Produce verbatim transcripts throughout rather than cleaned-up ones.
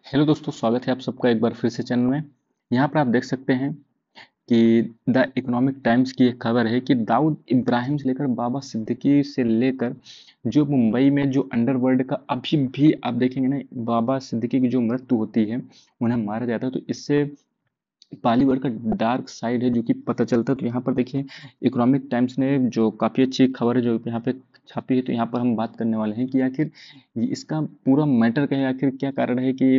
Hello दोस्तों, स्वागत है आप सबका एक बार फिर से चैनल में। यहाँ पर आप देख सकते हैं कि द इकोनॉमिक टाइम्स की एक खबर है कि दाऊद इब्राहिम से लेकर बाबा सिद्दीकी से लेकर जो मुंबई में जो अंडरवर्ल्ड का अभी भी आप देखेंगे ना, बाबा सिद्दीकी की जो मृत्यु होती है, उन्हें मारा जाता है, तो इससे बॉलीवुड का डार्क साइड है जो कि पता चलता है। तो यहाँ पर देखिए, इकोनॉमिक टाइम्स ने जो काफ़ी अच्छी खबर है जो यहाँ पे छापी है, तो यहाँ पर हम बात करने वाले हैं कि आखिर ये इसका पूरा मैटर क्या है, आखिर क्या कारण है कि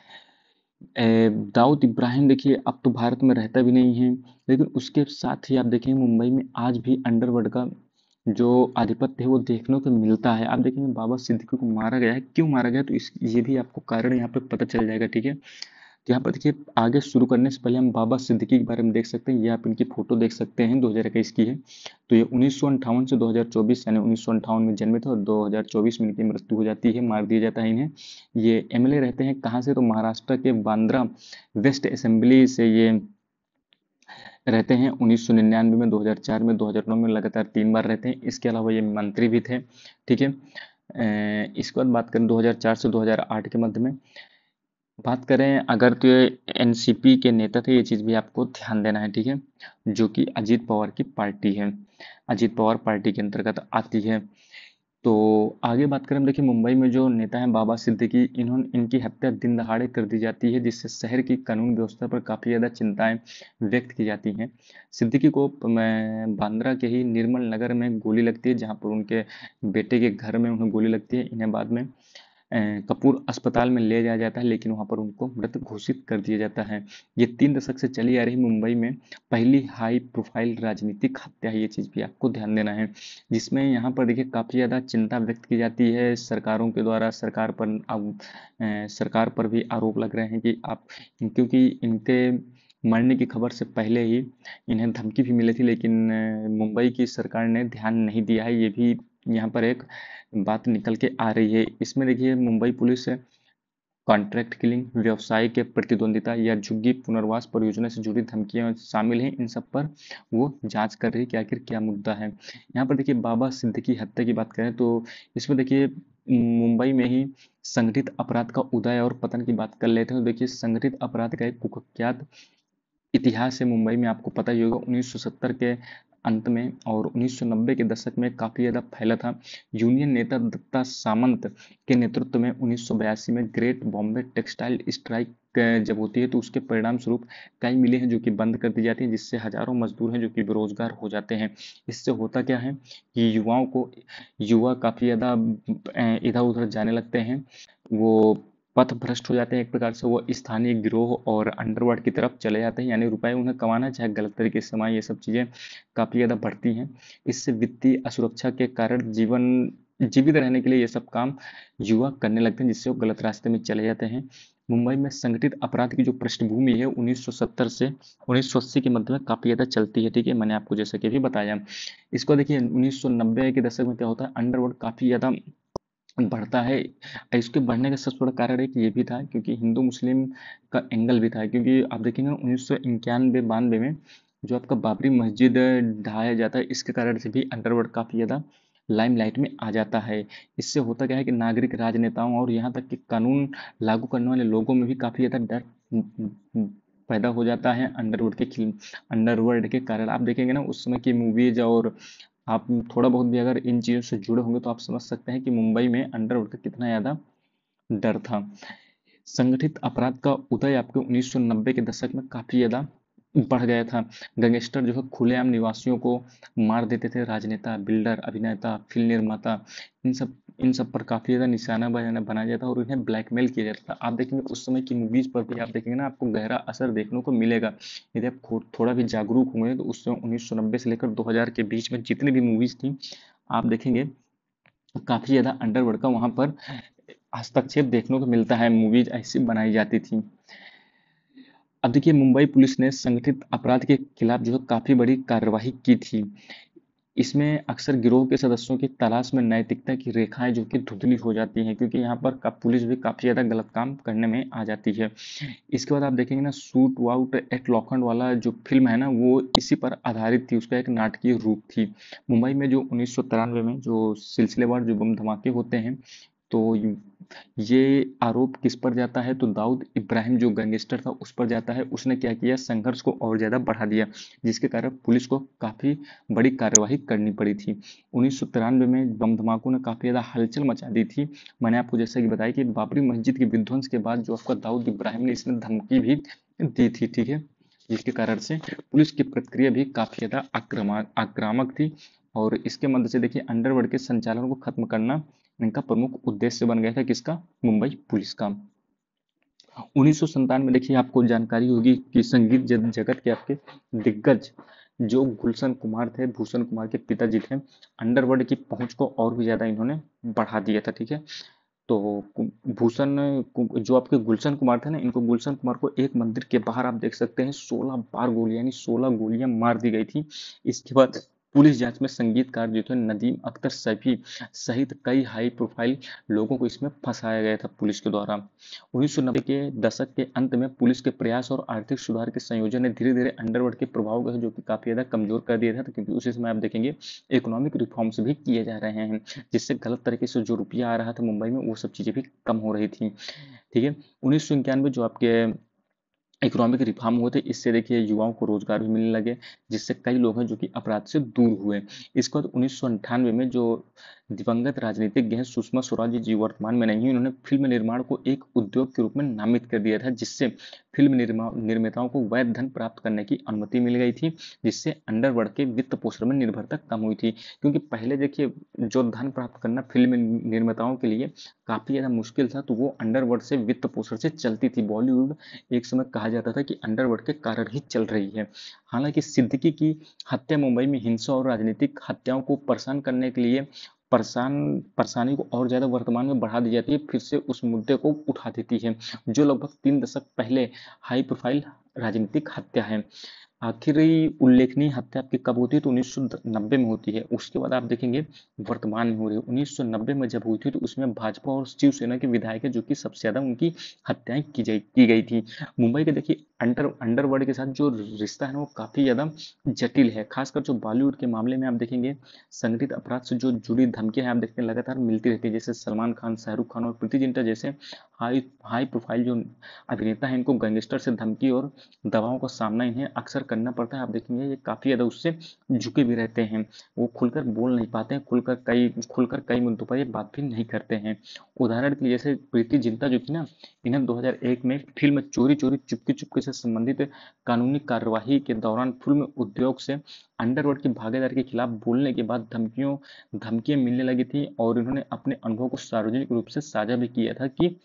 ए, दाऊद इब्राहिम देखिए अब तो भारत में रहता भी नहीं है, लेकिन उसके साथ ही आप देखेंगे मुंबई में आज भी अंडरवर्ल्ड का जो आधिपत्य है वो देखने को मिलता है। आप देखेंगे बाबा सिद्दीकी को मारा गया है, क्यों मारा गया, तो इस ये भी आपको कारण यहाँ पे पता चल जाएगा, ठीक है। तो यहाँ पर देखिए, आगे शुरू करने से पहले हम बाबा सिद्दीकी के बारे में देख सकते हैं। ये आप इनकी फोटो देख सकते हैं, दो हज़ार इक्कीस की है। तो ये उन्नीस सौ अंठावन से दो हज़ार चौबीस, यानी उन्नीस सौ अंठावन में जन्मे थे और दो हज़ार चौबीस में इनकी मृत्यु हो जाती है, मार दिया जाता है इन्हें। ये एमएलए रहते हैं कहाँ से, तो महाराष्ट्र के बांद्रा वेस्ट असेंबली से ये रहते हैं। उन्नीस सौ निन्यानवे में, दो हज़ार चार में, दो हज़ार नौ में लगातार तीन बार रहते हैं। इसके अलावा ये मंत्री भी थे, ठीक है। अ, इसके बाद बात करें दो हज़ार चार से दो हज़ार आठ के मध्य में बात करें अगर, तो ये एनसीपी के नेता थे, ये चीज़ भी आपको ध्यान देना है, ठीक है, जो कि अजीत पवार की पार्टी है, अजीत पवार पार्टी के अंतर्गत आती है। तो आगे बात करें हम, देखिए मुंबई में जो नेता हैं बाबा सिद्दीकी, इन्होंने इनकी हत्या दिन दहाड़े कर दी जाती है, जिससे शहर की कानून व्यवस्था पर काफ़ी ज़्यादा चिंताएं व्यक्त की जाती हैं। सिद्दीकी को मैं बांद्रा के ही निर्मल नगर में गोली लगती है, जहां पर उनके बेटे के घर में उन्हें गोली लगती है। इन्हें बाद में अ, कपूर अस्पताल में ले जाया जाता है, लेकिन वहां पर उनको मृत घोषित कर दिया जाता है। ये तीन दशक से चली आ रही मुंबई में पहली हाई प्रोफाइल राजनीतिक हत्या है, ये चीज़ भी आपको ध्यान देना है। जिसमें यहाँ पर देखिए काफ़ी ज़्यादा चिंता व्यक्त की जाती है सरकारों के द्वारा। सरकार पर अब अ, सरकार पर भी आरोप लग रहे हैं कि आप, क्योंकि इनके मरने की खबर से पहले ही इन्हें धमकी भी मिली थी, लेकिन अ, मुंबई की सरकार ने ध्यान नहीं दिया है। ये भी यहाँ पर एक बात निकल के आ रही है। इसमें देखिए मुंबई पुलिस कॉन्ट्रैक्ट किलिंग, व्यवसाय के प्रतिद्वंदिता या झुग्गी पुनर्वास परियोजना से जुड़ी धमकियां शामिल हैं। इन सब पर वो जांच कर रही है कि आखिर क्या मुद्दा है। यहाँ पर देखिए बाबा सिद्दीकी हत्या की बात करें तो इसमें देखिए मुंबई में ही संगठित अपराध का उदय और पतन की बात कर लेते हैं। तो देखिए संगठित अपराध का एक कुख्यात इतिहास है मुंबई में, आपको पता ही होगा। उन्नीस सौ सत्तर के अंत में और उन्नीस सौ नब्बे के दशक में काफ़ी ज़्यादा फैला था। यूनियन नेता दत्ता सामंत के नेतृत्व में उन्नीस सौ बयासी में ग्रेट बॉम्बे टेक्सटाइल स्ट्राइक जब होती है, तो उसके परिणाम स्वरूप कई मिलें हैं जो कि बंद कर दी जाती हैं, जिससे हजारों मजदूर हैं जो कि बेरोजगार हो जाते हैं। इससे होता क्या है कि युवाओं को युवा काफ़ी ज़्यादा इधर उधर जाने लगते हैं। वो पथ भ्रष्ट हो जाते हैं, एक प्रकार से वो स्थानीय गिरोह और अंडरवर्ल्ड की तरफ चले जाते हैं, यानी रुपए उन्हें कमाना चाहे गलत तरीके से कमाए, ये सब चीज़ें काफ़ी ज़्यादा बढ़ती हैं। इससे वित्तीय असुरक्षा के कारण जीवन जीवित रहने के लिए ये सब काम युवा करने लगते हैं, जिससे वो गलत रास्ते में चले जाते हैं। मुंबई में संगठित अपराध की जो पृष्ठभूमि है उन्नीस सौ सत्तर से उन्नीस सौ अस्सी के मध्य में काफ़ी ज़्यादा चलती है, ठीक है, मैंने आपको जैसे कि भी बताया। इसको देखिए उन्नीस सौ नब्बे के दशक में क्या होता है, अंडरवर्ल्ड काफ़ी ज़्यादा बढ़ता है। इसके बढ़ने का सबसे बड़ा कारण एक ये भी था क्योंकि हिंदू मुस्लिम का एंगल भी था, क्योंकि आप देखेंगे उन्नीस सौ इक्यानवे बानवे में जो आपका बाबरी मस्जिद ढाया जाता है, इसके कारण से भी अंडरवर्ल्ड काफ़ी ज़्यादा लाइमलाइट में आ जाता है। इससे होता क्या है कि नागरिक, राजनेताओं और यहाँ तक कि कानून लागू करने वाले लोगों में भी काफ़ी ज़्यादा डर पैदा हो जाता है अंडरवर्ल्ड के खिल अंडरवर्ल्ड के कारण। आप देखेंगे ना उस समय की मूवीज, और आप थोड़ा बहुत भी अगर इन चीज़ों से जुड़े होंगे तो आप समझ सकते हैं कि मुंबई में अंडरवर्ल्ड का कितना ज़्यादा डर था। संगठित अपराध का उदय आपके उन्नीस सौ नब्बे के दशक में काफ़ी ज़्यादा बढ़ गया था। गैंगस्टर जो है खुलेआम निवासियों को मार देते थे। राजनेता, बिल्डर, अभिनेता, फिल्म निर्माता, इन सब इन सब पर काफ़ी ज़्यादा निशाना बनाया बनाया जाता और इन्हें ब्लैकमेल किया जाता था। आप देखेंगे उस समय की मूवीज़ पर भी आप देखेंगे ना, आपको गहरा असर देखने को मिलेगा। यदि आप खो- थोड़ा भी जागरूक होंगे तो उस समय उन्नीस सौ नब्बे से लेकर दो हज़ार के बीच में जितनी भी मूवीज़ थी, आप देखेंगे काफ़ी ज़्यादा अंडरवर्ल्ड का वहाँ पर हस्तक्षेप देखने को मिलता है। मूवीज ऐसी बनाई जाती थी। अब देखिए मुंबई पुलिस ने संगठित अपराध के खिलाफ जो है काफी बड़ी कार्रवाई की थी। इसमें अक्सर गिरोह के सदस्यों की तलाश में नैतिकता की रेखाएं जो कि धुंधली हो जाती हैं, क्योंकि यहाँ पर का पुलिस भी काफी ज्यादा गलत काम करने में आ जाती है। इसके बाद आप देखेंगे ना, शूट आउट एट लोखंड वाला जो फिल्म है ना, वो इसी पर आधारित थी। उसका एक नाटकीय रूप थी। मुंबई में जो उन्नीस सौ तिरानवे में जो सिलसिलेवार जो बम धमाके होते हैं, तो ये आरोप किस पर जाता है, तो दाऊद इब्राहिम जो गैंगस्टर था उस पर जाता है। उसने क्या किया, संघर्ष को और ज़्यादा बढ़ा दिया, जिसके कारण पुलिस को काफ़ी बड़ी कार्यवाही करनी पड़ी थी। उन्नीस सौ तिरानवे में बम धमाकों ने काफ़ी ज़्यादा हलचल मचा दी थी। मैंने आपको जैसा कि बताया कि बाबरी मस्जिद के विध्वंस के बाद जो आपका दाऊद इब्राहिम ने इसने धमकी भी दी थी, ठीक है, जिसके कारण से पुलिस की प्रतिक्रिया भी काफ़ी ज़्यादा आक्रामक आक्रामक थी। और इसके मध्य से देखिए अंडरवर्ल्ड के संचालन को खत्म करना इनका प्रमुख उद्देश्य बन गया था, किसका, मुंबई पुलिस का। उन्नीस सौ संतानवे में देखिए आपको जानकारी होगी कि संगीत जग- जगत के आपके दिग्गज जो गुलशन कुमार थे, भूषण कुमार के पिताजी थे, अंडरवर्ल्ड की पहुंच को और भी ज्यादा इन्होंने बढ़ा दिया था, ठीक है। तो भूषण कु- जो आपके गुलशन कुमार थे ना, इनको गुलशन कुमार को एक मंदिर के बाहर आप देख सकते हैं सोलह बार गोलियां यानी सोलह गोलियां मार दी गई थी। इसके बाद पुलिस जांच में संगीतकार जो थे नदीम अख्तर सैफी सहित कई हाई प्रोफाइल लोगों को इसमें फंसाया गया था पुलिस के द्वारा। उन्नीस सौ नब्बे के दशक के अंत में पुलिस के प्रयास और आर्थिक सुधार के संयोजन ने धीरे धीरे अंडरवर्ल्ड के प्रभाव को जो कि काफी ज्यादा कमजोर कर दिया था, तो क्योंकि उसी समय आप देखेंगे इकोनॉमिक रिफॉर्म्स भी किए जा रहे हैं, जिससे गलत तरीके से जो रुपया आ रहा था मुंबई में वो सब चीज़ें भी कम हो रही थी, ठीक है। उन्नीस सौ इक्यानवे जो आपके इकोनॉमिक रिफॉर्म हुए थे, इससे देखिए युवाओं को रोजगार भी मिलने लगे, जिससे कई लोग हैं जो कि अपराध से दूर हुए। इसके बाद उन्नीस सौ अंठानवे में जो दिवंगत राजनीतिज्ञ हैं सुषमा स्वराज जी वर्तमान में नहीं, उन्होंने फिल्म निर्माण को एक उद्योग के रूप में नामित कर दिया था, जिससे फिल्म निर्मा निर्माताओं को वैध धन प्राप्त करने की अनुमति मिल गई थी, जिससे अंडरवर्ल्ड के वित्त पोषण में निर्भरता कम हुई थी। क्योंकि पहले देखिए जो धन प्राप्त करना फिल्म निर्माताओं के लिए काफी ज्यादा मुश्किल था, तो वो अंडरवर्ल्ड से वित्त पोषण से चलती थी। बॉलीवुड एक समय कहा जाता था कि अंडरवर्ल्ड के कारण ही चल रही है। हालांकि सिद्दीकी की हत्या मुंबई में हिंसा और राजनीतिक हत्याओं को परेशान करने के लिए परेशान परेशानी को और ज्यादा वर्तमान में बढ़ा दी जाती है, फिर से उस मुद्दे को उठा देती है, जो लगभग तीन दशक पहले हाई प्रोफाइल राजनीतिक हत्या है। आखिरी उल्लेखनीय हत्या आपकी कब होती है, तो उन्नीस सौ नब्बे में होती है। उसके बाद आप देखेंगे वर्तमान में हो रही है। उन्नीस सौ नब्बे में जब हुई थी तो उसमें भाजपा और शिवसेना के विधायक है जो कि सबसे ज्यादा उनकी हत्याएं की जाई की गई थी। मुंबई के देखिए अंडर अंडरवर्ल्ड के साथ जो रिश्ता है ना वो काफी ज्यादा जटिल है, खासकर जो बॉलीवुड के मामले में आप देखेंगे संगठित अपराध से जो जुड़ी धमकियां हैं आप देखते हैं लगातार मिलती रहती है, जैसे सलमान खान, शाहरुख खान और प्रीति जिंटा जैसे हाई हाई प्रोफाइल जो अभिनेता हैं, इनको गैंगस्टर से धमकी और दबाव का सामना इन्हें अक्सर करना पड़ता है। आप देखेंगे ये काफी ज्यादा उससे झुके भी रहते हैं, वो खुलकर बोल नहीं पाते हैं, खुलकर कई खुलकर कई मुद्दों पर ये बात भी नहीं करते हैं। उदाहरण के लिए जैसे प्रीति जिंटा जो थी ना, इन्हें दो हज़ार एक में फिल्म चोरी चोरी चुपके चुपके से संबंधित कानूनी कार्यवाही के दौरान फिल्म उद्योग से अंडरवर्ल्ड की भागीदारी के खिलाफ बोलने के बाद धमकियों धमकियां मिलने लगी थी, और इन्होंने अपने अनुभव को सार्वजनिक रूप से साझा भी किया था कि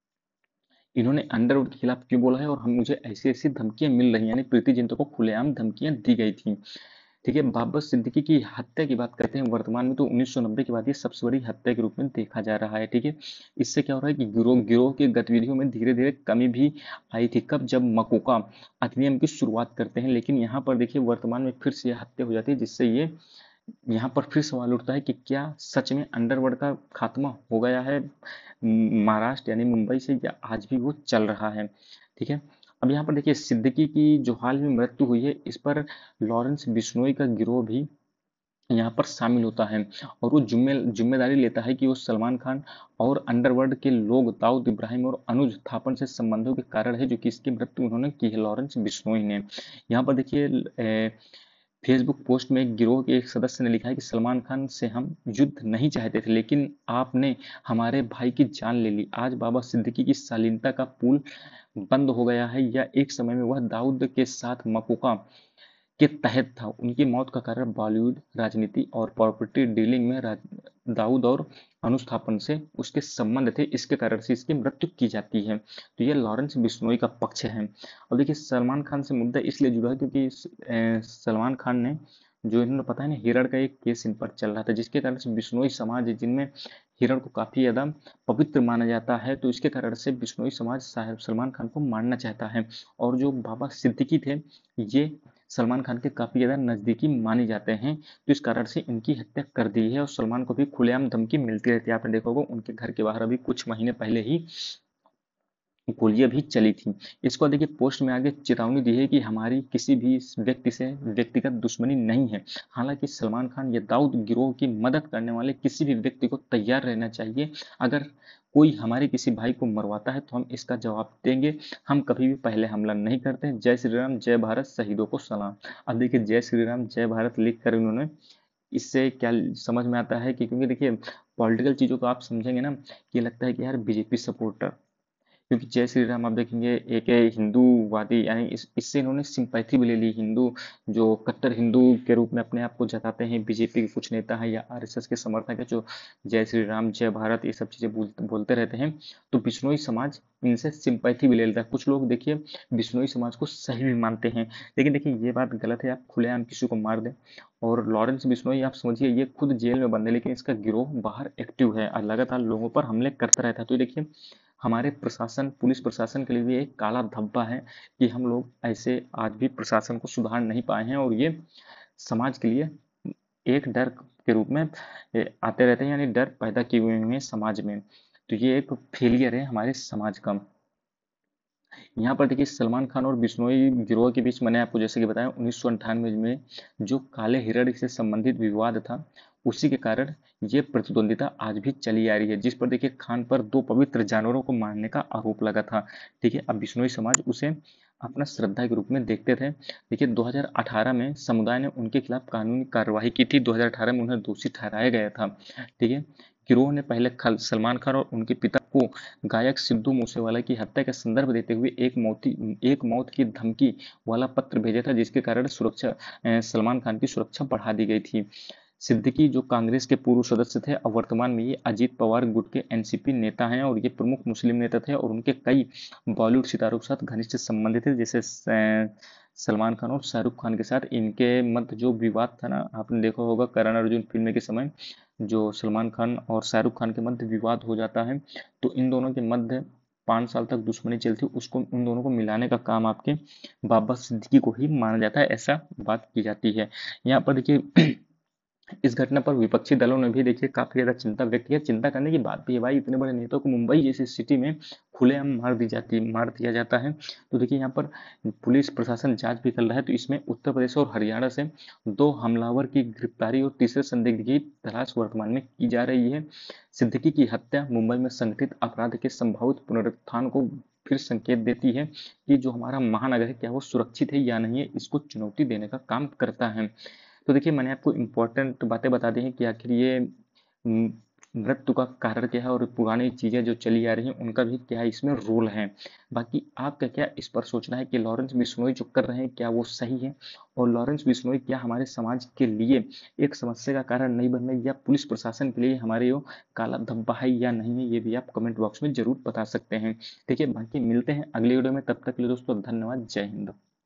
इन्होंने अंडरवुड के खिलाफ क्यों बोला है और हम मुझे ऐसी ऐसी धमकियां मिल रही हैं, यानी प्रीति जिंटा को खुलेआम धमकियां दी गई थी, ठीक है। बाबर सिद्दीकी की हत्या की बात करते हैं वर्तमान में, तो उन्नीस सौ नब्बे के बाद ये सबसे बड़ी हत्या के रूप में देखा जा रहा है, ठीक है। इससे क्या हो रहा है कि गिरोह गिरोह की गतिविधियों में धीरे धीरे कमी भी आई थी, कब, जब मकोका अधिनियम की शुरुआत करते हैं, लेकिन यहाँ पर देखिए वर्तमान में फिर से हत्या हो जाती है, जिससे ये यहाँ पर फिर सवाल उठता है कि क्या सच में अंडरवर्ल्ड का खात्मा हो गया है महाराष्ट्र यानी मुंबई से, या आज भी वो चल रहा है, ठीक है। अब यहाँ पर देखिए सिद्दीकी की जो हाल में मृत्यु हुई है, इस पर लॉरेंस बिश्नोई का गिरोह भी यहाँ पर शामिल होता है, और वो जिम्मे जिम्मेदारी लेता है कि वो सलमान खान और अंडरवर्ल्ड के लोग दाऊद इब्राहिम और अनुज थापन से संबंधों के कारण है जो कि इसकी मृत्यु उन्होंने की है, लॉरेंस बिश्नोई ने। यहाँ पर देखिए फेसबुक पोस्ट में एक गिरोह के एक सदस्य ने लिखा है कि सलमान खान से हम युद्ध नहीं चाहते थे, लेकिन आपने हमारे भाई की जान ले ली। आज बाबा सिद्दीकी की शालीनता का पुल बंद हो गया है, या एक समय में वह दाऊद के साथ मकोका के तहत था। उनकी मौत का कारण बॉलीवुड राजनीति और प्रॉपर्टी डीलिंग में राज- दाऊद और अनुस्थापन से उसके संबंध थे, इसके कारण से इसकी मृत्यु की जाती है। तो ये लॉरेंस बिश्नोई का पक्ष है। और देखिए सलमान खान से मुद्दा इसलिए जुड़ा है क्योंकि इस- अ, सलमान खान ने जो इन्होंने पता है ना हिरण का एक केस इन पर चल रहा था, जिसके कारण से बिश्नोई समाज है, जिनमें हिरण को काफी ज्यादा पवित्र माना जाता है, तो इसके कारण से बिश्नोई समाज साहब सलमान खान को मारना चाहता है। और जो बाबा सिद्दीकी थे ये सलमान खान के काफी ज्यादा नजदीकी माने जाते हैं, तो इस कारण से इनकी हत्या कर दी है, और सलमान को भी खुलेआम धमकी मिलती रहती है। आपने देखा होगा उनके घर के बाहर अभी कुछ महीने पहले ही गोलियां भी चली थी। इसको देखिए पोस्ट में आगे चेतावनी दी है कि हमारी किसी भी व्यक्ति से व्यक्तिगत दुश्मनी नहीं है। हालांकि सलमान खान या दाऊद गिरोह की मदद करने वाले किसी भी व्यक्ति को तैयार रहना चाहिए। अगर कोई हमारे किसी भाई को मरवाता है तो हम इसका जवाब देंगे। हम कभी भी पहले हमला नहीं करते। जय श्री राम, जय भारत, शहीदों को सलाम। अब देखिए जय श्री राम जय भारत लिख कर उन्होंने, इससे क्या समझ में आता है कि, क्योंकि देखिए पॉलिटिकल चीज़ों को आप समझेंगे ना, कि लगता है कि यार बीजेपी सपोर्टर, क्योंकि जय श्री राम आप देखेंगे एक है हिंदूवादी, यानी इस इससे इन्होंने सिंपैथी भी ले ली। हिंदू जो कट्टर हिंदू के रूप में अपने आप को जताते हैं बीजेपी के कुछ नेता हैं या आरएसएस के समर्थक है, जो जय श्री राम जय भारत ये सब चीज़ें बोल, बोलते रहते हैं, तो बिश्नोई समाज इनसे सिंपैथी भी ले लेता है। कुछ लोग देखिए बिश्नोई समाज को सही भी मानते हैं, लेकिन देखिए ये बात गलत है, आप खुलेआम किसी को मार दें। और लॉरेंस बिश्नोई आप समझिए ये खुद जेल में बंद है, लेकिन इसका गिरोह बाहर एक्टिव है और लगातार लोगों पर हमले करता रहता है। तो ये देखिए हमारे प्रशासन, पुलिस प्रशासन के लिए भी एक काला धब्बा है कि हम लोग ऐसे आज भी प्रशासन को सुधार नहीं पाए हैं, और ये समाज के लिए एक डर के रूप में ए, आते रहते हैं, यानी डर पैदा किए हुए हैं समाज में। तो ये एक फेलियर है हमारे समाज का। यहाँ पर देखिए सलमान खान और बिश्नोई गिरोह के बीच, मैंने आपको जैसे कि बताया उन्नीस सौ अंठानवे में जो काले हिरण से संबंधित विवाद था, उसी के कारण ये प्रतिद्वंदिता आज भी चली आ रही है, जिस पर देखिए खान पर दो पवित्र जानवरों को मारने का आरोप लगा था। ठीक है, अब बिश्नोई समाज उसे अपना श्रद्धा के रूप में देखते थे। देखिए दो हज़ार अठारह में समुदाय ने उनके खिलाफ कानूनी कार्रवाई की थी। दो हज़ार अठारह में उन्हें दोषी ठहराया गया था। ठीक है, गिरोह ने पहले सलमान खान और उनके पिता को गायक सिद्धू मूसेवाला की हत्या का संदर्भ देते हुए एक मौती एक मौत की धमकी वाला पत्र भेजा था, जिसके कारण सुरक्षा सलमान खान की सुरक्षा बढ़ा दी गई थी। सिद्दीकी जो कांग्रेस के पूर्व सदस्य थे, अब वर्तमान में ये अजीत पवार गुट के एनसीपी नेता हैं, और ये प्रमुख मुस्लिम नेता थे, और उनके कई बॉलीवुड सितारों के साथ घनिष्ठ संबंध थे, जैसे सलमान खान और शाहरुख खान के साथ इनके मध्य जो विवाद था ना, आपने देखा होगा करण अर्जुन फिल्म के समय जो सलमान खान और शाहरुख खान के मध्य विवाद हो जाता है, तो इन दोनों के मध्य पाँच साल तक दुश्मनी चलती, उसको उन दोनों को मिलाने का काम आपके बाबा सिद्दीकी को ही माना जाता है, ऐसा बात की जाती है। यहाँ पर देखिए इस घटना पर विपक्षी दलों ने भी देखिए काफी ज्यादा चिंता व्यक्त किया। चिंता करने की बात भी है भाई, इतने बड़े नेताओं को मुंबई जैसी सिटी में खुलेआम मार दी जाती मार दिया जाता है। तो देखिए यहाँ पर पुलिस प्रशासन जांच भी कर रहा है, तो इसमें उत्तर प्रदेश और हरियाणा से दो हमलावर की गिरफ्तारी और तीसरे संदिग्ध की तलाश वर्तमान में की जा रही है। सिद्दीकी की हत्या मुंबई में संगठित अपराध के संभावित पुनरुत्थान को फिर संकेत देती है कि जो हमारा महानगर है क्या वो सुरक्षित है या नहीं है, इसको चुनौती देने का काम करता है। तो देखिए मैंने आपको इम्पोर्टेंट बातें बता दी हैं कि आखिर ये म, मृत्यु का कारण क्या है, और पुरानी चीज़ें जो चली आ रही हैं उनका भी क्या इसमें रोल है। बाकी आपका क्या इस पर सोचना है कि लॉरेंस बिश्नोई जो कर रहे हैं क्या वो सही है, और लॉरेंस बिश्नोई क्या हमारे समाज के लिए एक समस्या का कारण नहीं बन रहे, या पुलिस प्रशासन के लिए हमारे वो काला धब्बा है या नहीं है, ये भी आप कमेंट बॉक्स में जरूर बता सकते हैं। ठीक है, बाकी मिलते हैं अगले वीडियो में, तब तक के लिए दोस्तों धन्यवाद, जय हिंद।